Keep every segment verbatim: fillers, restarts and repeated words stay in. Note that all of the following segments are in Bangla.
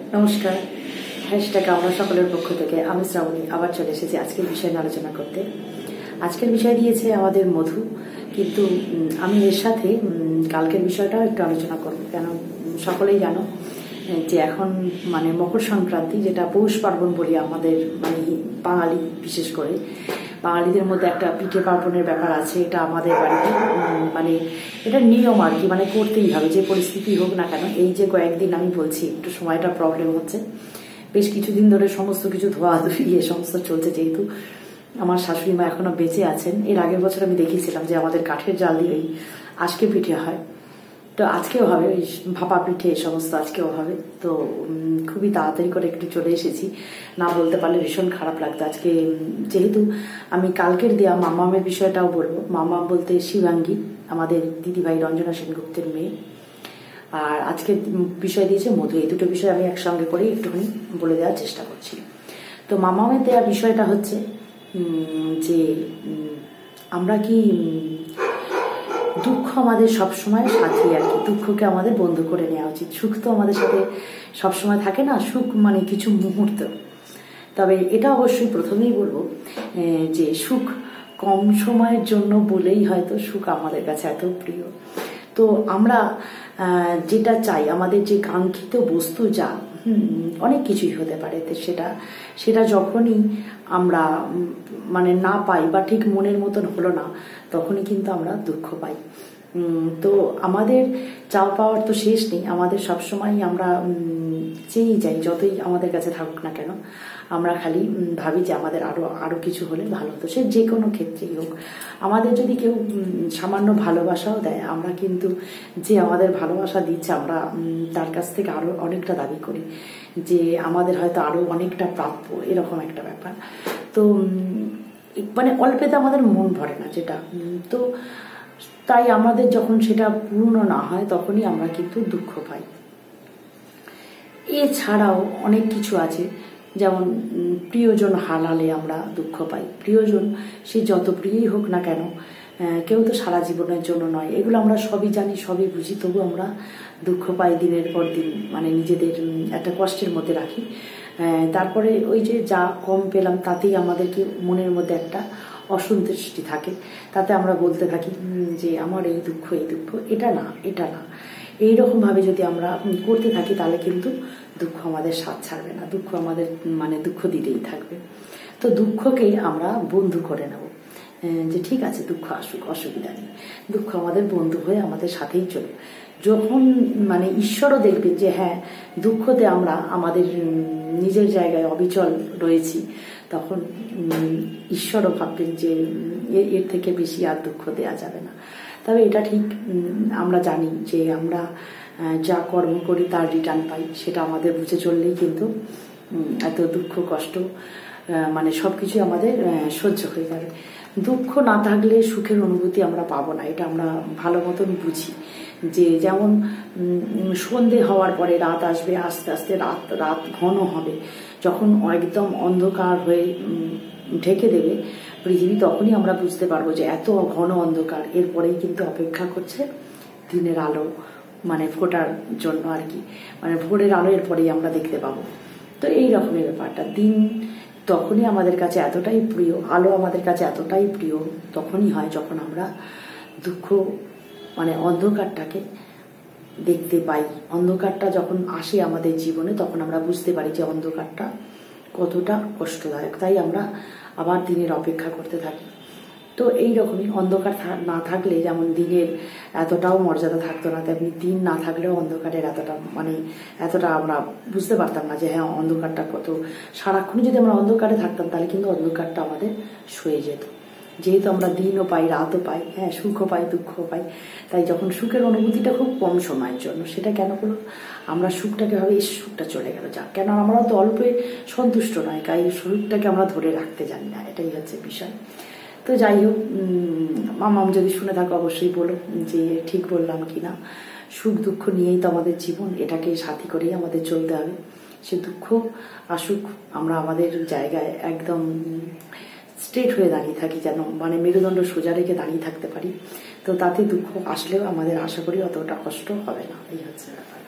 নমস্কার। হ্যাশট্যাগ আমরা সকলের পক্ষ থেকে আমি শ্রাবণী আবার চলে এসেছি আজকের বিষয় নিয়ে আলোচনা করতে। আজকের বিষয় দিয়েছে আমাদের মধু, কিন্তু আমি এর সাথে কালকের বিষয়টাও একটু আলোচনা করব। কেন সকলেই জানো যে এখন মানে মকর সংক্রান্তি, যেটা পৌষ পার্বণ বলি আমাদের মানে বাঙালি, বিশেষ করে বাঙালিদের মধ্যে একটা পিঠে পার্বণের ব্যাপার আছে। এটা আমাদের বাড়িতে মানে এটা নিয়ম আর কি, মানে করতেই হবে যে পরিস্থিতি হোক না কেন। এই যে কয়েকদিন আমি বলছি একটু সময়টা প্রবলেম হচ্ছে, বেশ কিছুদিন ধরে সমস্ত কিছু ধোয়াধুয়ি এ সমস্ত চলছে। যেহেতু আমার শাশুড়ি মা এখনো বেঁচে আছেন, এর আগের বছর আমি দেখেছিলাম যে আমাদের কাঠের জাল দিয়েই আজকে পিঠে হয়, তো আজকেও হবে ওই ভাপা পিঠে এ সমস্ত আজকেও হবে। তো খুবই তাড়াতাড়ি করে একটু চলে এসেছি, না বলতে পারলে ভীষণ খারাপ লাগতো আজকে। যেহেতু আমি কালকের দেওয়া মামামের বিষয়টাও বলবো। মামা বলতে শিবাঙ্গী, আমাদের দিদিভাই রঞ্জনা সেনগুপ্তের মেয়ে, আর আজকে বিষয় দিয়েছে মধু। এই দুটো বিষয় আমি একসঙ্গে করে একটুখানি বলে দেওয়ার চেষ্টা করছি। তো মামামের দেওয়া বিষয়টা হচ্ছে যে আমরা কি দুঃখ আমাদের সবসময় সাথী আর কি, দুঃখকে আমাদের বন্ধু করে নেওয়া উচিত। সুখ তো আমাদের সাথে সবসময় থাকে না, সুখ মানে কিছু মুহূর্ত। তবে এটা অবশ্যই প্রথমেই বলবো যে সুখ কম সময়ের জন্য বলেই হয়তো সুখ আমাদের কাছে এত প্রিয়। তো আমরা যেটা চাই, আমাদের যে কাঙ্ক্ষিত বস্তু যা অনেক কিছুই হতে পারে, সেটা সেটা যখনই আমরা মানে না পাই বা ঠিক মনের মতন হলো না, তখনই কিন্তু আমরা দুঃখ পাই। তো আমাদের চাওয়া পাওয়ার তো শেষ নেই, আমাদের সবসময় আমরা চেয়েই যাই, যতই আমাদের কাছে থাকুক না কেন আমরা খালি ভাবি যে আমাদের আরো আরো কিছু হলে ভালো হতো। সে যে কোনো ক্ষেত্রেই হোক, আমাদের যদি কেউ সামান্য ভালোবাসাও দেয়, আমরা কিন্তু যে আমাদের ভালোবাসা দিচ্ছে আমরা তার কাছ থেকে আরো অনেকটা দাবি করি যে আমাদের হয়তো আরো অনেকটা প্রাপ্য, এরকম একটা ব্যাপার। তো মানে অল্পেতে আমাদের মন ভরে না যেটা, তো তাই আমাদের যখন সেটা পূর্ণ না হয় তখনই আমরা কিন্তু দুঃখ পাই। এছাড়াও অনেক কিছু আছে, যেমন প্রিয়জন হারালে আমরা দুঃখ পাই। প্রিয়জন সে যত প্রিয়ই হোক না কেন, কেউ তো সারা জীবনের জন্য নয়, এগুলো আমরা সবই জানি, সবই বুঝি, তবু আমরা দুঃখ পাই দিনের পর দিন, মানে নিজেদের একটা কষ্টের মধ্যে রাখি। তারপরে ওই যে যা কম পেলাম তাতেই আমাদেরকে মনের মধ্যে একটা অসন্তুষ্টি থাকে, তাতে আমরা বলতে থাকি যে আমার এই দুঃখ এই দুঃখ, এটা না এটা না। এইরকমভাবে যদি আমরা করতে থাকি তাহলে কিন্তু দুঃখ আমাদের সাথ ছাড়বে না, দুঃখ আমাদের মানে দুঃখ দিতেই থাকবে। তো দুঃখকে আমরা বন্ধু করে নেব, যে ঠিক আছে দুঃখ আসুক, অসুবিধা নেই, দুঃখ আমাদের বন্ধু হয়ে আমাদের সাথেই চলবে। যখন মানে ঈশ্বরও দেখবেন যে হ্যাঁ দুঃখতে আমরা আমাদের নিজের জায়গায় অবিচল রয়েছি, তখন ঈশ্বরও ভাববেন যে এর থেকে বেশি আর দুঃখ দেওয়া যাবে না। তবে এটা ঠিক, আমরা জানি যে আমরা যা কর্ম করি তার রিটার্ন পাই, সেটা আমাদের বুঝে চললেই কিন্তু এত দুঃখ কষ্ট মানে সবকিছু আমাদের সহ্য হয়ে যাবে। দুঃখ না থাকলে সুখের অনুভূতি আমরা পাবো না, এটা আমরা ভালো মতন বুঝি। যে যেমন সন্ধে হওয়ার পরে রাত আসবে, আস্তে আস্তে রাত রাত ঘন হবে, যখন একদম অন্ধকার হয়ে ঢেকে দেবে পৃথিবী, তখনই আমরা বুঝতে পারবো যে এত ঘন অন্ধকার, এরপরেই কিন্তু অপেক্ষা করছে দিনের আলো মানে ফোটার জন্য আর কি, মানে ভোরের আলো এরপরেই আমরা দেখতে পাবো। তো এই রকমের ব্যাপারটা, দিন তখনই আমাদের কাছে এতটাই প্রিয়, আলো আমাদের কাছে এতটাই প্রিয় তখনই হয় যখন আমরা দুঃখ মানে অন্ধকারটাকে দেখতে পাই। অন্ধকারটা যখন আসে আমাদের জীবনে তখন আমরা বুঝতে পারি যে অন্ধকারটা কতটা কষ্টদায়ক, তাই আমরা আবার দিনের অপেক্ষা করতে থাকি। তো এইরকমই অন্ধকার না থাকলে যেমন দিনের এতটাও মর্যাদা থাকতো না, তেমনি দিন না থাকলেও অন্ধকারের এতটা মানে এতটা আমরা বুঝতে পারতাম না যে হ্যাঁ অন্ধকারটা কত। সারাক্ষণ যদি আমরা অন্ধকারে থাকতাম তাহলে কিন্তু অন্ধকারটা আমাদের সয়ে যেত। যেহেতু আমরা দিনও পাই, রাতও পাই, হ্যাঁ সুখও পাই, দুঃখও পাই, তাই যখন সুখের অনুভূতিটা খুব কম সময়ের জন্য, সেটা কেন করলো আমরা সুখটাকে ভাবে এই সুখটা চলে গেল যাক, কেন আমরা তো অল্পে সন্তুষ্ট নয়, তাই সুখটাকে আমরা ধরে রাখতে জানি না, এটাই হচ্ছে বিষয়। তো যাই হোক, মামাম যদি শুনে থাকো অবশ্যই বলো যে ঠিক বললাম কি না। সুখ দুঃখ নিয়েই তো আমাদের জীবন, এটাকে সাথী করেই আমাদের চলতে হবে। সে দুঃখ আসুক, আমরা আমাদের জায়গায় একদম স্ট্রেট হয়ে দাঁড়িয়ে থাকি, যেন মানে মেরুদণ্ড সোজা রেখে দাঁড়িয়ে থাকতে পারি। তো তাতে দুঃখ আসলেও আমাদের আশা করি অতটা কষ্ট হবে না, এই হচ্ছে ব্যাপার।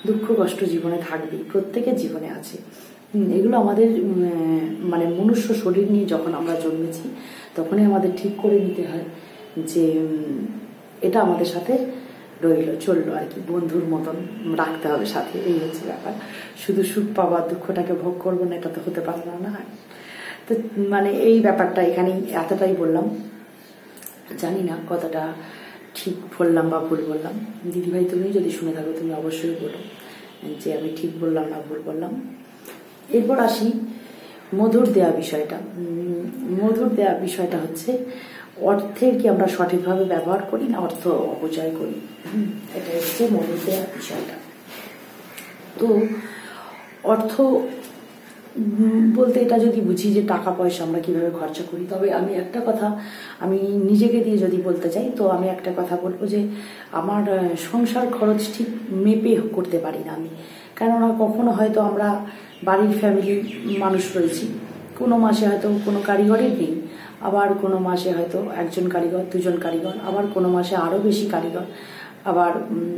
দুঃখ কষ্ট জীবনে থাকবেই, প্রত্যেকের জীবনে আছে। এগুলো আমাদের মানে মনুষ্য শরীর নিয়ে যখন আমরা জন্মেছি তখনই আমাদের ঠিক করে নিতে হয় যে এটা আমাদের সাথে রইল, চললো আর কি, বন্ধুর মতন রাখতে হবে সাথে, এই হচ্ছে ব্যাপার। শুধু সুখ পাওয়া দুঃখটাকে ভোগ করবো না, এটা তো হতে পারে না। না তো মানে এই ব্যাপারটা এখানেই এতটাই বললাম। জানি না কতটা ঠিক বললাম বা ভুল বললাম। দিদিভাই তুমি যদি শুনে থাকো তুমি অবশ্যই বলো যে আমি ঠিক বললাম না ভুল বললাম। এরপর আসি মধুর দেয়া বিষয়টা। মধুর দেয়া বিষয়টা হচ্ছে অর্থের কি আমরা সঠিকভাবে ব্যবহার করি না অর্থ অপচয় করি, এটা হচ্ছে মধুর দেয়া বিষয়টা। তো অর্থ বলতে এটা যদি বুঝি যে টাকা পয়সা আমরা কিভাবে খরচা করি, তবে আমি একটা কথা আমি নিজেকে দিয়ে যদি বলতে চাই তো আমি একটা কথা বলবো যে আমার সংসার খরচ ঠিক মেপে করতে পারি না আমি। কেননা কখনো হয়তো আমরা বাড়ির ফ্যামিলি মানুষ রয়েছি, কোনো মাসে হয়তো কোনো কারিগরের নেই, আবার কোনো মাসে হয়তো একজন কারিগর দুজন কারিগর, আবার কোনো মাসে আরও বেশি কারিগর, আবার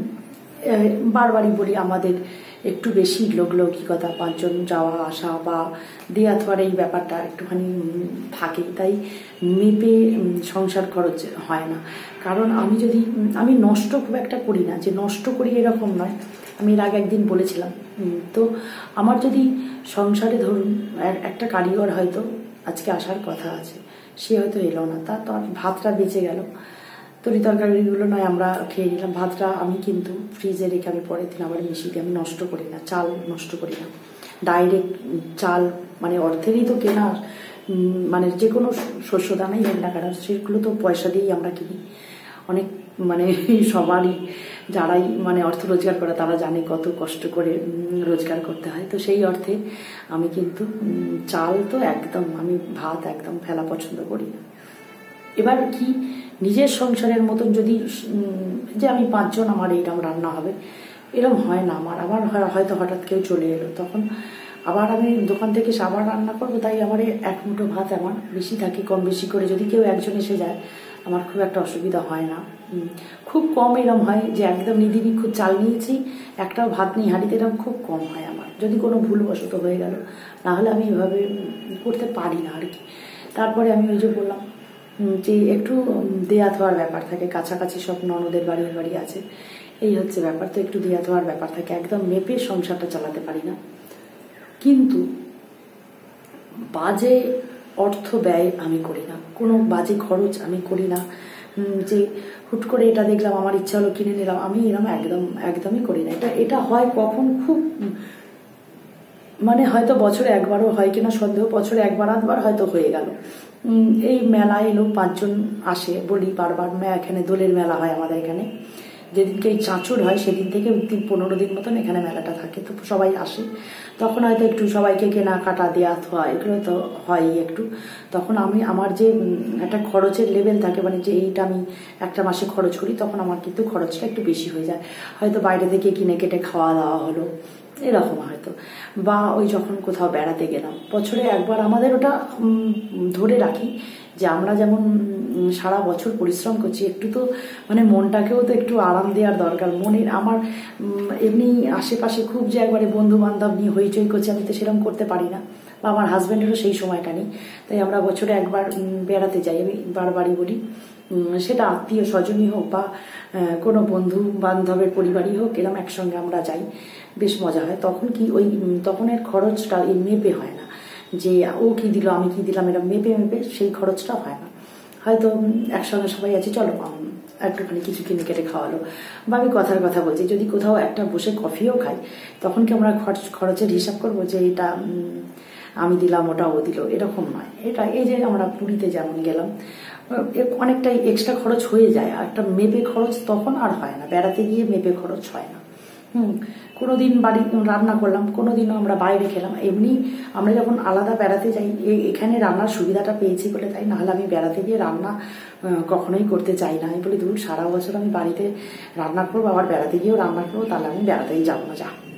বারবারই বলি আমাদের একটু বেশি লোকলৌকিকতা, পাঁচজন যাওয়া আসা বা দেয়া থোয়ার এই ব্যাপারটা একটুখানি থাকে, তাই মেপে সংসার খরচ হয় না। কারণ আমি যদি আমি নষ্ট খুব একটা করি না, যে নষ্ট করি এরকম নয়, আমি এর আগে একদিন বলেছিলাম। তো আমার যদি সংসারে ধরুন একটা কারিগর হয়তো আজকে আসার কথা আছে, সে হয়তো এলো না, তার তো ভাতটা বেঁচে গেল, তরি তরকারিগুলো নয় আমরা খেয়ে নিলাম, ভাতটা আমি কিন্তু ফ্রিজে রেখে আমি পরের দিন আবার মিশিয়ে দিই, আমি নষ্ট করি না, চাল নষ্ট করি না। ডাইরেক্ট চাল মানে অর্থেরই তো কেনা, মানে যে কোনো শস্য দানাই হোক না কেন সেগুলো তো পয়সা দিয়েই আমরা কিনি। অনেক মানে সবারই যারাই মানে অর্থ রোজগার করে তারা জানে কত কষ্ট করে রোজগার করতে হয়। তো সেই অর্থে আমি কিন্তু চাল তো একদম আমি ভাত একদম ফেলা পছন্দ করি না। এবার কি নিজের সংসারের মতন যদি যে আমি পাঁচজন আমার এইরকম রান্না হবে এরকম হয় না আমার, আবার হয়তো হঠাৎ কেউ চলে এলো তখন আবার আমি দোকান থেকে আবার রান্না করবো, তাই আমার এক মুঠো ভাত আমার বেশি থাকে, কম বেশি করে যদি কেউ একজন এসে যায় আমার খুব একটা অসুবিধা হয় না। খুব কম এরম হয় যে একদম নিধিবিক্ষু চাল নিয়েছি একটাও ভাত নেই হাঁড়িতে, এরকম খুব কম হয় আমার, যদি কোনো ভুলবশত হয়ে গেল, নাহলে আমি এভাবে করতে পারি না আর কি। তারপরে আমি ওই যে বললাম যে একটু দেয়া থোয়ার ব্যাপার থাকে, কাছাকাছি সব ননদের বাড়ির বাড়ি আছে, এই হচ্ছে ব্যাপার। তো একটু দেয়া থোয়ার ব্যাপার থাকে, একদম মেপে সংসারটা চালাতে পারি না। কিন্তু বাজে অর্থ ব্যয় আমি করি না, কোনো বাজে খরচ আমি করি না যে হুট করে এটা দেখলাম আমার ইচ্ছা হলো কিনে নিলাম, আমি এরকম একদম একদমই করি না। এটা এটা হয় কখন খুব মানে হয়তো বছরে একবারও হয় কিনা সন্দেহ, বছরে একবার আধবার হয়তো হয়ে গেল। এই মেলায় লোক পাঁচজন আসে, বলি বারবার, এখানে দোলের মেলা হয় আমাদের এখানে, যেদিনকে এই চাঁচুর হয় সেদিন থেকে তিন পনেরো দিন মতন এখানে মেলাটা থাকে, তো সবাই আসে, তখন হয়তো একটু সবাইকে কেনাকাটা দেওয়া থোয়া এগুলো তো হয়ই একটু। তখন আমি আমার যে একটা খরচের লেভেল থাকে, মানে যে এইটা আমি একটা মাসে খরচ করি, তখন আমার কিন্তু খরচটা একটু বেশি হয়ে যায়, হয়তো বাইরে থেকে কিনে কেটে খাওয়া দাওয়া হলো এরকম হয়তো, বা ওই যখন কোথাও বেড়াতে গেলাম বছরে একবার, আমাদের ওটা ধরে রাখি যে আমরা যেমন সারা বছর পরিশ্রম করছি, একটু তো মানে মনটাকেও তো একটু আরাম দেওয়ার দরকার। মনের আমার এমনি আশেপাশে খুব যে একবারে বন্ধু বান্ধব নিয়ে হইচই করছে, আমি তো সেরকম করতে পারি না, বা আমার হাজব্যান্ডেরও সেই সময়টা নেই, তাই আমরা বছরে একবার বেড়াতে যাই, আমি বারবারই বলি, সেটা আত্মীয় স্বজনই হোক বা কোনো বন্ধু বান্ধবের পরিবারই হোক, এরকম একসঙ্গে আমরা যাই, বেশ মজা হয়। তখন কি ওই তখনের খরচটা এই মেপে হয় না যে ও কি দিল আমি কি দিলাম, এরকম মেপে মেপে সেই খরচটা হয় না। হয়তো একসঙ্গে সবাই আছে, চলো একটুখানি কিছু কিনে কেটে খাওয়ালো, বা আমি কথার কথা বলছি, যদি কোথাও একটা বসে কফিও খাই তখন কি আমরা খরচ খরচের হিসাব করবো যে এটা আমি দিলাম ওটা ও দিল, এরকম নয়। এটা এই যে আমরা পুরীতে যেমন গেলাম অনেকটাই এক্সট্রা খরচ হয়ে যায়, আর একটা মেপে খরচ তখন আর হয় না, বেড়াতে গিয়ে মেপে খরচ হয় না। হুম কোনোদিন বাড়ি রান্না করলাম, কোনোদিনও আমরা বাইরে খেলাম, এমনি আমরা যখন আলাদা বেড়াতে যাই এখানে রান্নার সুবিধাটা পেয়েছি বলে তাই, নাহলে আমি বেড়াতে গিয়ে রান্না কখনোই করতে চাই না। আমি বলি ধরুন সারা বছর আমি বাড়িতে রান্না করবো, আবার বেড়াতে গিয়েও রান্না করবো, তাহলে আমি বেড়াতেই যাবো না, যা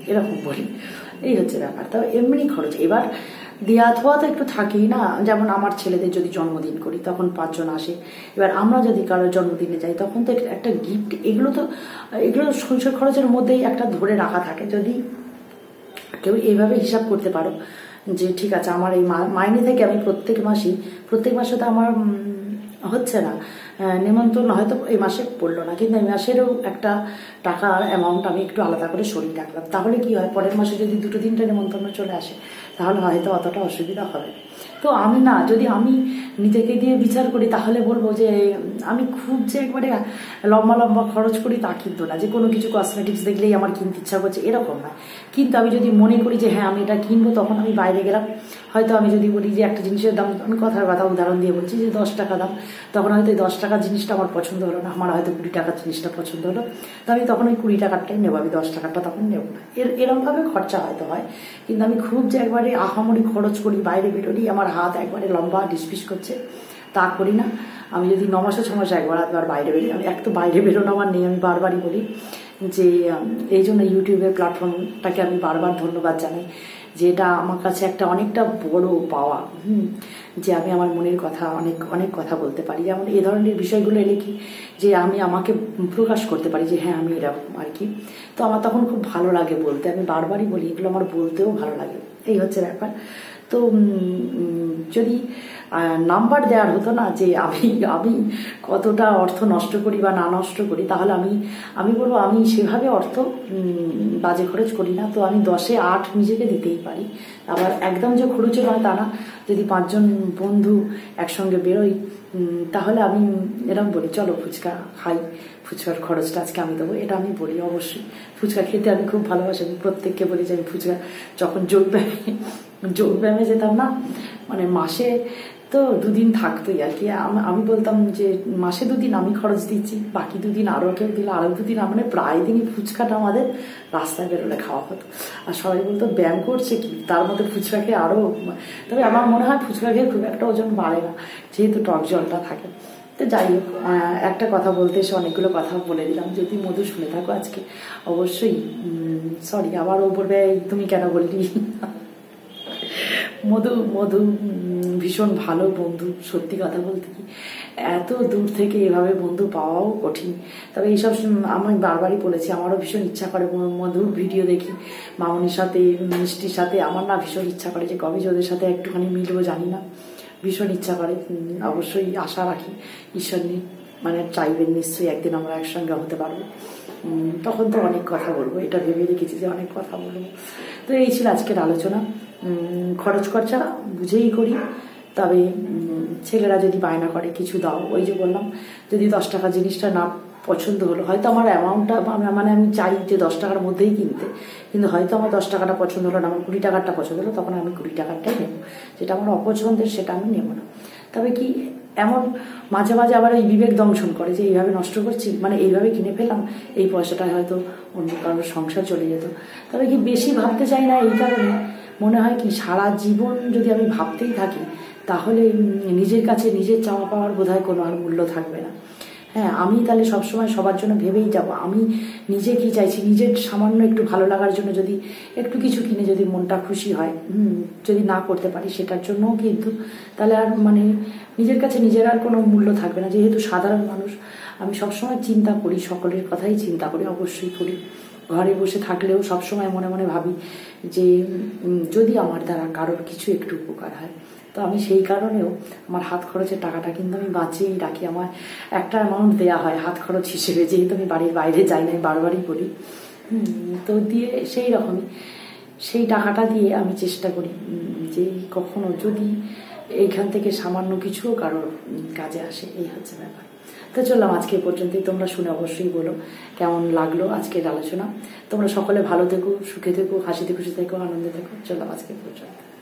এরকম বলি, এই হচ্ছে ব্যাপার। তবে এমনি খরচ এবার দেওয়া থোয়া তো একটু থাকেই না। যেমন আমার ছেলেদের যদি জন্মদিন করি তখন পাঁচজন আসে, এবার আমরা যদি কারোর জন্মদিনে যাই তখন তো একটা গিফট, এগুলো তো এগুলো সঞ্চয় খরচের মধ্যেই একটা ধরে রাখা থাকে। যদি কেউ এইভাবে হিসাব করতে পারো যে ঠিক আছে আমার এই মাইনে থেকে আমি প্রত্যেক মাসেই প্রত্যেক মাসে তো আমার হচ্ছে না নেমন্তন্ন, হয়তো এই মাসে পড়লো না, কিন্তু এই মাসেরও একটা টাকা অ্যামাউন্ট আমি একটু আলাদা করে সরিয়ে রাখলাম। তাহলে কি হয়, পরের মাসে যদি দুটো তিনটে নেমন্তন্ন চলে আসে তাহলে হয়তো অতটা অসুবিধা হবে। তো আমি না, যদি আমি নিজেকে দিয়ে বিচার করি তাহলে বলবো যে আমি খুব যে একবারে লম্বা লম্বা খরচ করি তা কিন্তু না, যে কোনো কিছু কসমেটিক্স দেখলেই আমার কিনতে ইচ্ছা করছে এরকম না। কিন্তু আমি যদি মনে করি যে হ্যাঁ আমি এটা কিনবো, তখন আমি বাইরে গেলাম, হয়তো আমি যদি বলি যে একটা জিনিসের দাম, আমি কথার কথা উদাহরণ দিয়ে বলছি যে দশ টাকা দাম, তখন হয়তো এই দশ টাকার জিনিসটা আমার পছন্দ হলো না, আমার হয়তো কুড়ি টাকার জিনিসটা পছন্দ হলো, তো আমি তখন ওই কুড়ি টাকারটাই নেবো, আমি দশ টাকারটা তখন নেবো না। এর এরকমভাবে খরচা হয়তো হয়, কিন্তু আমি খুব যে একবারে আহামরি খরচ করি, বাইরে বেরোলি আমার হাত একবারে লম্বা ডিসপিস করছে তা করি না। আমি যদি ন মাসে ছ মাসে একবার একবার বাইরে বেরি, আমি এক তো বাইরে বেরোনো আমার নেই, আমি বারবারই বলি যে এই জন্য ইউটিউবের প্ল্যাটফর্মটাকে আমি বারবার ধন্যবাদ জানাই, যে এটা আমার কাছে একটা অনেকটা বড় পাওয়া। হুম যে আমি আমার মনের কথা অনেক অনেক কথা বলতে পারি, যেমন এই ধরনের বিষয়গুলো এলে কি যে আমি আমাকে প্রকাশ করতে পারি যে হ্যাঁ আমি এরকম আর কি। তো আমার তখন খুব ভালো লাগে বলতে, আমি বারবারই বলি, এগুলো আমার বলতেও ভালো লাগে, এই হচ্ছে ব্যাপার। তো যদি নাম্বার দেওয়ার হতো না যে আমি আমি কতটা অর্থ নষ্ট করি বা না নষ্ট করি, তাহলে আমি আমি বলবো আমি সেভাবে অর্থ বাজে খরচ করি না। তো আমি দশে আট নিজেকে দিতেই পারি, আবার একদম যে খরচে নয় তা না। যদি পাঁচজন বন্ধু একসঙ্গে বেরোই তাহলে আমি এরকম বলি চলো ফুচকা খাই, ফুচকার খরচটা আজকে আমি দেবো, এটা আমি বলি। অবশ্যই ফুচকা খেতে আমি খুব ভালোবাসি, আমি প্রত্যেককে বলি যে আমি ফুচকা, যখন যোগব্যায়ামে যোগব্যায়ামে যেতাম না, মানে মাসে তো দুদিন থাকতোই আর কি, আমি বলতাম যে মাসে দুদিন আমি খরচ দিচ্ছি, বাকি দুদিন আরও কেউ দিল, আরও দুদিন, মানে প্রায় দিনই ফুচকাটা আমাদের রাস্তায় বেরোলে খাওয়া হতো। আর সবাই বলতো ব্যায়াম করছে কি, তার মধ্যে ফুচকা খেয়ে আরও, তবে আমার মনে হয় ফুচকা খেয়ে খুব একটা ওজন বাড়ে না, যেহেতু টক জলটা থাকে। তো যাই হোক, একটা কথা বলতে এসে অনেকগুলো কথা বলে দিলাম, যদি মধু শুনে থাকো আজকে অবশ্যই সরি, আবার ও বলবে তুমি কেন বললি। মধু মধু ভীষণ ভালো বন্ধু, সত্যি কথা বলতে কি এত দূর থেকে এভাবে বন্ধু পাওয়াও কঠিন। তবে এইসব আমি বারবারই বলেছি, আমারও ভীষণ ইচ্ছা করে মধুর ভিডিও দেখি, মামনির সাথে মিষ্টির সাথে, আমার না ভীষণ ইচ্ছা করে যে কবে যে ওদের সাথে একটুখানি মিলবো, জানি না, ভীষণ ইচ্ছা করে। অবশ্যই আশা রাখি ঈশ্বর নিয়ে মানে চাইবেন নিশ্চয়ই একদিন আমরা একসঙ্গে হতে পারবো, তখন তো অনেক কথা বলবো, এটা ভেবে রেখেছি যে অনেক কথা বলবো। তো এই ছিল আজকের আলোচনা। খরচ খরচা বুঝেই করি, তবে ছেলেরা যদি বায়না করে কিছু দাও, ওই যে বললাম যদি দশ টাকা জিনিসটা না পছন্দ হলো, হয়তো আমার অ্যামাউন্টটা মানে আমি চাই যে দশ টাকার মধ্যেই কিনতে, কিন্তু হয়তো আমার দশ টাকাটা পছন্দ হলো না, আমার কুড়ি টাকারটা পছন্দ হলো, তখন আমি কুড়ি টাকারটাই নেবো, যেটা আমার অপছন্দের সেটা আমি নেবো না। তবে কি এমন মাঝে মাঝে আবার ওই বিবেক দংশন করে যে এইভাবে নষ্ট করছি, মানে এইভাবে কিনে ফেললাম, এই পয়সাটা হয়তো অন্য কারোর সংসার চলে যেত। তবে কি বেশি ভাবতে চাই না, এই কারণে মনে হয় কি সারা জীবন যদি আমি ভাবতেই থাকি তাহলে নিজের কাছে নিজের চাওয়া পাওয়ার বোধহয় কোনো আর মূল্য থাকবে না। হ্যাঁ, আমি তাহলে সবসময় সবার জন্য ভেবেই যাব, আমি নিজে কি চাইছি, নিজের সামান্য একটু ভালো লাগার জন্য যদি একটু কিছু কিনে যদি মনটা খুশি হয়, যদি না করতে পারি সেটার জন্যও কিন্তু তাহলে আর মানে নিজের কাছে নিজের আর কোনো মূল্য থাকবে না। যেহেতু সাধারণ মানুষ, আমি সবসময় চিন্তা করি, সকলের কথাই চিন্তা করি, অবশ্যই করি। ঘরে বসে থাকলেও সবসময় মনে মনে ভাবি যে যদি আমার দ্বারা কারোর কিছু একটু উপকার হয়, তো আমি সেই কারণেও আমার হাত খরচের টাকাটা কিন্তু আমি বাঁচিয়েই রাখি। আমার একটা অ্যামাউন্ট দেওয়া হয় হাত খরচ হিসেবে, যেহেতু আমি বাড়ির বাইরে যাই না, বারবারই বলি, তো দিয়ে সেই রকমই সেই টাকাটা দিয়ে আমি চেষ্টা করি যে কখনো যদি এইখান থেকে সামান্য কিছুও কারোর কাজে আসে, এই হচ্ছে ব্যাপার। তো চললাম আজকে পর্যন্তই, তোমরা শুনে অবশ্যই বলো কেমন লাগলো আজকের আলোচনা। তোমরা সকলে ভালো থেকো, সুখে থেকো, হাসিতে খুশি থেকো, আনন্দে থেকো। চললাম আজকে পর্যন্ত।